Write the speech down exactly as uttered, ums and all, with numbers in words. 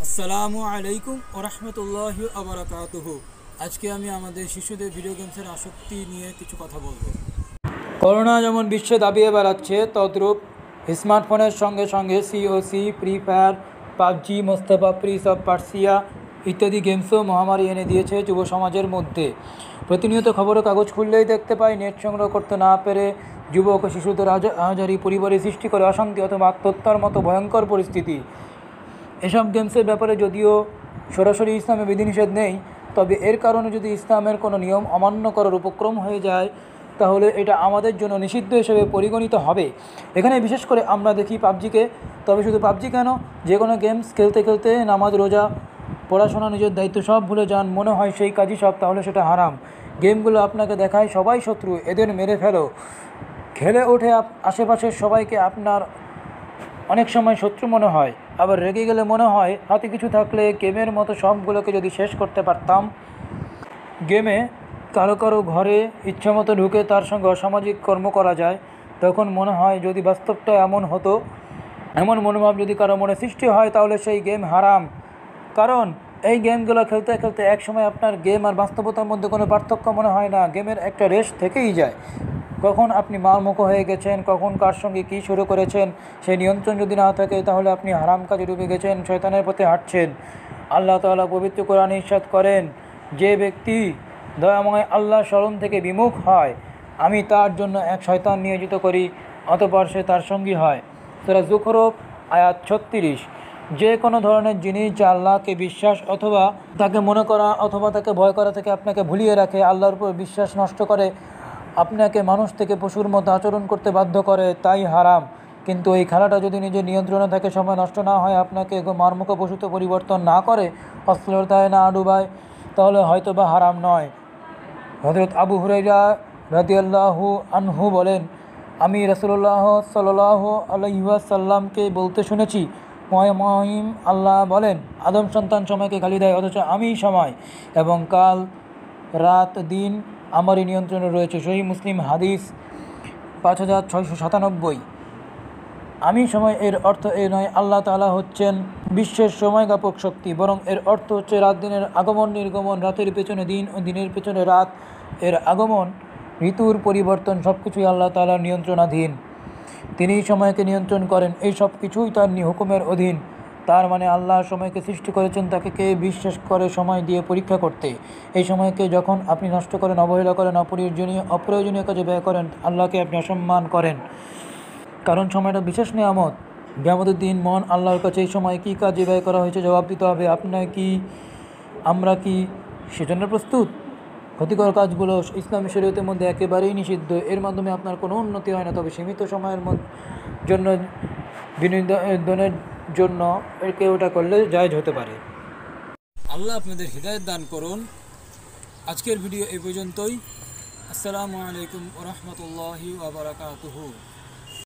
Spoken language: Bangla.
আসসালামু আলাইকুম ওরহমতুল্লাহি আবরাকাতুহু। আজকে আমি আমাদের শিশুদের ভিডিও গেমসের আসক্তি নিয়ে কিছু কথা বলবো। করোনা যেমন বিশ্বে দাবিয়ে বেড়াচ্ছে, তদ্রূপ স্মার্টফোনের সঙ্গে সঙ্গে COC, Free Fire, PUBG, Mustafa, Prince of Persia ইত্যাদি গেমসও মহামারী এনে দিয়েছে যুব সমাজের মধ্যে। প্রতিনিয়ত খবরের কাগজ খুললেই দেখতে পাই নেট সংগ্রহ করতে না পেরে যুবক ও শিশুদের আহাজারি পরিবারে সৃষ্টি করে অশান্তি অথবা আত্মহত্যার মতো ভয়ঙ্কর পরিস্থিতি। এসব গেমসের ব্যাপারে যদিও সরাসরি ইসলামে বিধিনিষেধ নেই, তবে এর কারণে যদি ইসলামের কোনো নিয়ম অমান্য করার উপক্রম হয়ে যায় তাহলে এটা আমাদের জন্য নিষিদ্ধ হিসেবে পরিগণিত হবে। এখানে বিশেষ করে আমরা দেখি পাবজিকে। তবে শুধু পাবজি কেন, যে কোনো গেমস খেলতে খেলতে নামাজ, রোজা, পড়াশোনা, নিজের দায়িত্ব সব ভুলে যান, মনে হয় সেই কাজই সব, তাহলে সেটা হারাম। গেমগুলো আপনাকে দেখায় সবাই শত্রু, এদের মেরে ফেলো। খেলে ওঠে আশেপাশের সবাইকে আপনার অনেক সময় শত্রু মনে হয়, আবার রেগে গেলে মনে হয় হাতে কিছু থাকলে গেমের মতো সবগুলোকে যদি শেষ করতে পারতাম। গেমে কারো কারো ঘরে ইচ্ছামতো ঢুকে তার সঙ্গে অসামাজিক কর্ম করা যায়, তখন মনে হয় যদি বাস্তবটা এমন হতো। এমন মনোভাব যদি কারো মনে সৃষ্টি হয় তাহলে সেই গেম হারাম। কারণ এই গেমগুলো খেলতে খেলতে একসময় আপনার গেম আর বাস্তবতার মধ্যে কোনো পার্থক্য মনে হয় না, গেমের একটা রেশ থেকেই যায়। কখন আপনি মারমুখ হয়ে গেছেন, কখন কার সঙ্গে কী শুরু করেছেন, সেই নিয়ন্ত্রণ যদি না থাকে তাহলে আপনি হারাম কাজে ডুবে গেছেন, শয়তানের পথে হাঁটছেন। আল্লাহ তাআলা পবিত্র কোরআনে ইরশাদ করেন, যে ব্যক্তি দয়াময় আল্লাহর স্মরণ থেকে বিমুখ হয় আমি তার জন্য এক শয়তান নিয়োজিত করি, অতঃপর সে তার সঙ্গী হয়। সূরা যুখরুফ আয়াত ছত্রিশ। যে কোনো ধরনের জিনিস যা আল্লাহকে বিশ্বাস অথবা তাকে মনে করা অথবা তাকে ভয় করা থেকে আপনাকে ভুলিয়ে রাখে, আল্লাহর উপর বিশ্বাস নষ্ট করে, আপনাকে মানুষ থেকে পশুর মতো আচরণ করতে বাধ্য করে, তাই হারাম। কিন্তু এই খেলাটা যদি নিজের নিয়ন্ত্রণে থাকে, সময় নষ্ট না হয়, আপনাকে মারমুখ পশুতে পরিবর্তন না করে, অশ্লীলতায় না ডুবায়, তাহলে হয়তো বা হারাম নয়। হযরত আবু হুরায়রা রাদিয়াল্লাহু আনহু বলেন, আমি রাসূলুল্লাহ সাল্লাল্লাহু আলাইহি ওয়াসাল্লামকে বলতে শুনেছি, মহিম আল্লাহ বলেন, আদম সন্তান সময়কে গালি দেয়, অথচ আমি সময় এবং কাল, রাত, দিন আমারই নিয়ন্ত্রণে রয়েছে। সহিহ মুসলিম হাদিস পাঁচ হাজার ছয়শো সাতানব্বই। আমি সময় এর অর্থ এ নয় আল্লাহ তাআলা হচ্ছেন বিশ্বের সময়জ্ঞাপক শক্তি, বরং এর অর্থ হচ্ছে রাত দিনের আগমন নির্গমন, রাতের পেছনে দিন ও দিনের পেছনে রাত, এর আগমন, ঋতুর পরিবর্তন সব কিছুই আল্লাহ তাআলার নিয়ন্ত্রণাধীন। তিনিই সময়কে নিয়ন্ত্রণ করেন, এই সব কিছুই তার হুকুমের অধীন। তার মানে আল্লাহ সময়কে সৃষ্টি করেছেন তাকে কে বিশ্বাস করে সময় দিয়ে পরীক্ষা করতে। এই সময়কে যখন আপনি নষ্ট করেন, অবহেলা করেন, অপ্রয়োজনীয় অপ্রয়োজনীয় কাজে ব্যয় করেন, আল্লাহকে আপনি অসম্মান করেন। কারণ সময়টা বিশেষ নিয়ামত। কিয়ামতের দিন মন আল্লাহর কাছে এই সময় কী কাজে ব্যয় করা হয়েছে জবাব দিতে হবে। আপনার কি, আমরা কি সেজন্য প্রস্তুত? ক্ষতিকর কাজগুলো ইসলামী শরীয়তের মধ্যে একেবারেই নিষিদ্ধ। এর মাধ্যমে আপনার কোনো উন্নতি হয় না, তবে সীমিত সময়ের জন্য বিনোদনের জন্য একে ওটা করলে জায়েজ হতে পারে। আল্লাহ আপনাদের হিদায়াত দান করুন। আজকের ভিডিও এই পর্যন্তই। আসসালামু আলাইকুম ওয়া রাহমাতুল্লাহি ওয়া বারাকাতুহু।